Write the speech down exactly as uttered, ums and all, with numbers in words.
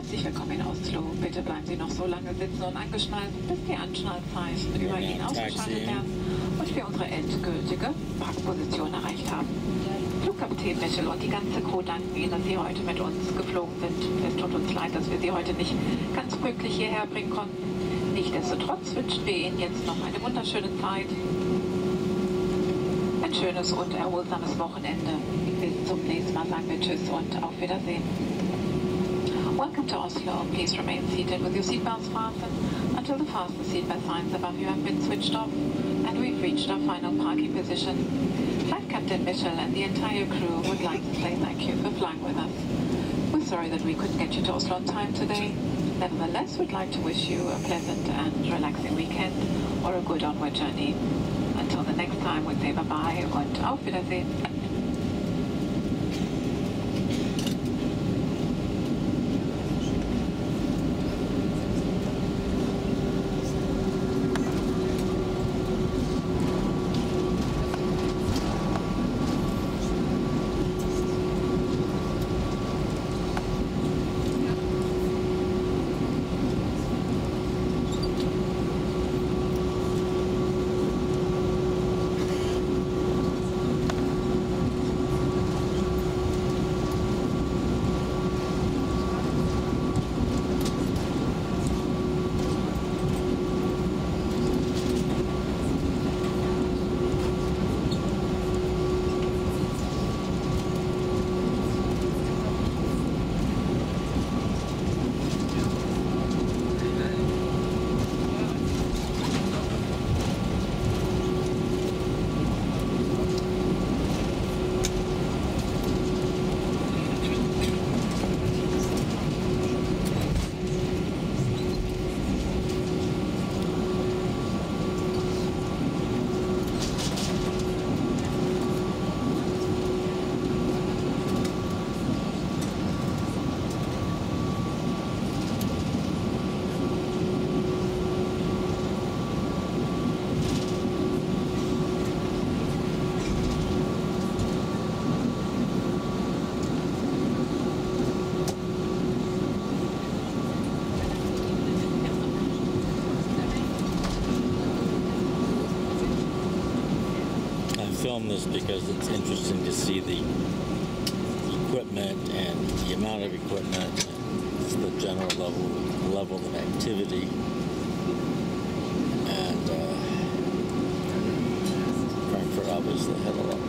Herzlich willkommen in Oslo. Bitte bleiben Sie noch so lange sitzen und angeschnallt, bis die Anschnallzeichen über Ihnen ausgeschaltet werden und wir unsere endgültige Parkposition erreicht haben. Flugkapitän Michel und die ganze Crew danken Ihnen, dass Sie heute mit uns geflogen sind. Es tut uns leid, dass wir Sie heute nicht ganz pünktlich hierher bringen konnten. Nichtsdestotrotz wünschen wir Ihnen jetzt noch eine wunderschöne Zeit. Ein schönes und erholsames Wochenende. Bis zum nächsten Mal sagen wir Tschüss und auf Wiedersehen. Welcome to Oslo. Please remain seated with your seatbelts fastened until the fasten seatbelt signs above you have been switched off and we've reached our final parking position. Flight Captain Michel and the entire crew would like to say thank you for flying with us. We're sorry that we couldn't get you to Oslo on time today. Nevertheless, we'd like to wish you a pleasant and relaxing weekend or a good onward journey. Until the next time, we'd say bye-bye und auf Wiedersehen. Film this because it's interesting to see the equipment and the amount of equipment and the general level level of activity, and uh, Frankfurt obviously had a lot